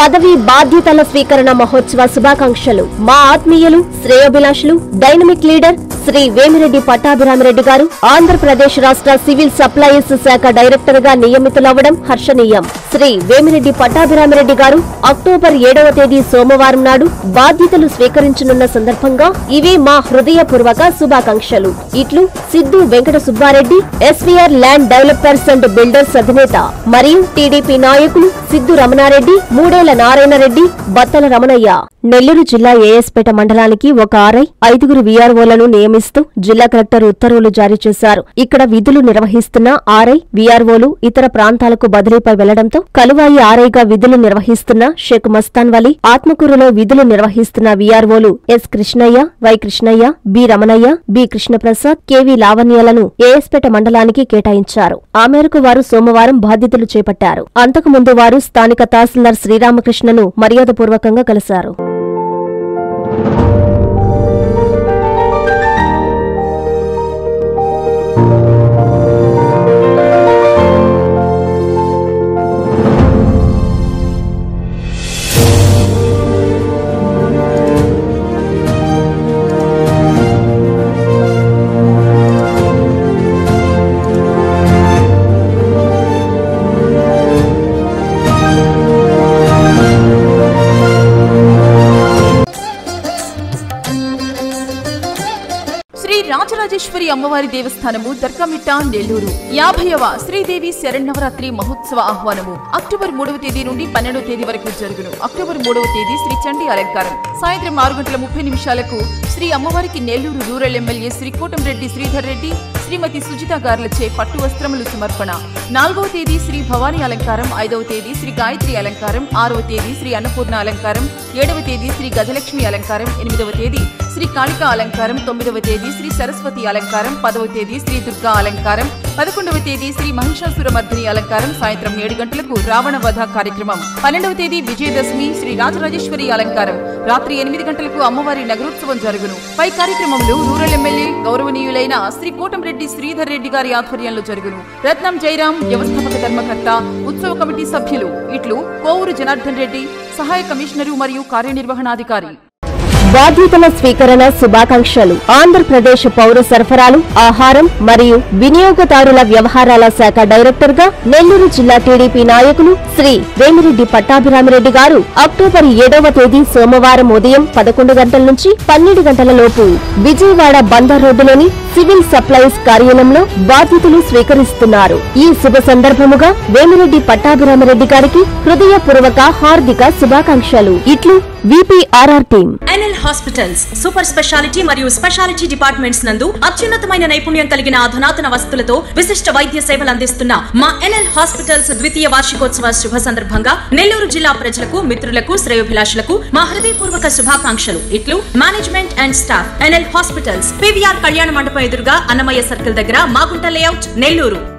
పదవి బాధ్యతల స్వీకరణ మహోత్సవ శుభాకాంక్షలు. మా ఆత్మీయులు, శ్రేయోభిలాషులు, డైనమిక్ లీడర్ శ్రీ వేమిరెడ్డి పట్టాభిరామిరెడ్డి గారు ఆంధ్రప్రదేశ్ రాష్ట్ర సివిల్ సప్లైస్ శాఖ డైరెక్టర్ గా నియమితులవ్వడం హర్షణీయం. శ్రీ వేమిరెడ్డి పట్టాభిరామిరెడ్డి గారు అక్టోబర్ 7వ తేదీ సోమవారం నాడు బాధ్యతలు స్వీకరించనున్న సందర్భంగా ఇవి మా హృదయపూర్వక శుభాకాంక్షలు. ఇట్లు Siddhu Venkata Subbareddy, SVR land developers and builders అధినేత మరియు టీడీపీ నాయకులు సిద్ధు రమణారెడ్డి, మూడేళ్ల నారాయణరెడ్డి, బత్తల రమణయ్య. నెల్లూరు జిల్లా ఏఎస్పేట మండలానికి ఒక ఆర్ఐ, 5గురు వీఆర్ఓలను నియమిస్తూ జిల్లా కలెక్టర్ ఉత్తర్వులు జారీ చేశారు. ఇక్కడ విధులు నిర్వహిస్తున్న ఆర్ఐ, వీఆర్ఓలు ఇతర ప్రాంతాలకు బదిలీపై వెళ్లడంతో కలువాయి ఆర్ఐగా విధులు నిర్వహిస్తున్న షేక్ మస్తాన్ వలీ, ఆత్మకూరులో విధులు నిర్వహిస్తున్న వీఆర్ఓలు S Krishnaiah, Y Krishnaiah, B Ramanaiah, B Krishnaprasad, KV లావణ్యలను ఏఎస్పేట మండలానికి కేటాయించారు. ఆ మేరకు వారు సోమవారం బాధ్యతలు చేపట్టారు. అంతకుముందు వారు స్థానిక తహసీల్దార్ శ్రీరామకృష్ణను మర్యాదపూర్వకంగా కలిశారు. రాజరాజేశ్వరి అమ్మవారి దేవస్థానము దర్గామిట్ట నెల్లూరు 50వ శ్రీదేవి శరణవరాత్రి మహోత్సవ ఆహ్వానము అక్టోబర్ 3వ తేదీ నుండి 12వ తేదీ వరకు జరుగును. అక్టోబర్ 3వ తేదీ శ్రీ చండీ అలంకారం సాయంత్రం 6:30 శ్రీ అమ్మవారికి నెల్లూరు రూరల్ ఎమ్మెల్యే శ్రీ కోటంరెడ్డి శ్రీధర్ రెడ్డి, శ్రీమతి సుజిత గార్లచే పట్టు వస్త్రములు సమర్పణ. 4వ తేదీ శ్రీ భవానీ అలంకారం, 5వ తేదీ శ్రీ గాయత్రి అలంకారం, 6వ తేదీ శ్రీ అన్నపూర్ణ అలంకారం, 7వ తేదీ శ్రీ గజలక్ష్మి అలంకారం, 8వ తేదీ శ్రీ కాళికా అలంకారం, 9వ తేదీ శ్రీ సరస్వతి అలంకారం, 10వ తేదీ శ్రీ దుర్గా అలంకారం, 11వ తేదీ శ్రీ మహిషాసురమర్దిని అలంకారం, సాయంత్రం 7 గంటలకు రావణ వధ కార్యక్రమం, 12వ తేదీ విజయదశమి శ్రీ రాజరాజేశ్వరి అలంకారం, రాత్రి 8 గంటలకు అమ్మవారి నగరోత్సవం జరుగును. పై కార్యక్రమంలో రూరల్ ఎమ్మెల్యే గౌరవనీయులైన శ్రీ కోటంరెడ్డి శ్రీధర్ రెడ్డి గారి ఆధ్వర్యంలో జరుగును. రత్నం జయరాం వ్యవస్థాపక ధర్మకర్త, ఉత్సవ కమిటీ సభ్యులు ఇట్లు కోవూరు జనార్దన్ రెడ్డి, సహాయ కమిషనరు మరియు కార్యనిర్వహణాధికారి. బాధ్యతల స్వీకరణ శుభాకాంక్షలు. ఆంధ్రప్రదేశ్ పౌర సరఫరాలు, ఆహారం మరియు వినియోగదారుల వ్యవహారాల శాఖ డైరెక్టర్ గా నెల్లూరు జిల్లా టీడీపీ నాయకులు శ్రీ వేమిరెడ్డి పట్టాభిరామిరెడ్డి గారు అక్టోబర్ 7వ తేదీ సోమవారం ఉదయం 11 గంటల నుంచి 12 గంటల లోపు విజయవాడ బందర్ రోడ్డులోని సివిల్ సప్లైస్ కార్యాలయంలో బాధ్యతలు స్వీకరిస్తున్నారు. ఈ శుభ సందర్భముగా వేమిరెడ్డి పట్టాభిరామిరెడ్డి గారికి హృదయపూర్వక హార్దిక శుభాకాంక్షలు. ఇట్లు VPRR team. NL hospitals super speciality మరియు స్పెషాలిటీ డిపార్ట్మెంట్స్ నందు అత్యున్నతమైన నైపుణ్యం కలిగిన అధునాతన వసతులతో విశిష్ట వైద్య సేవలు అందిస్తున్న మా ఎన్ఎల్ హాస్పిటల్స్ ద్వితీయ వార్షికోత్సవ శుభ సందర్భంగా నెల్లూరు జిల్లా ప్రజలకు, మిత్రులకు, శ్రేయోభిలాషులకు మా హృదయపూర్వక శుభాకాంక్షలు. ఇట్లు management and staff. NL hospitals, PVR కళ్యాణ మండపం ఎదురుగా అన్నమయ్య సర్కిల్ దగ్గర, మాగుంట లేఅవుట్, నెల్లూరు.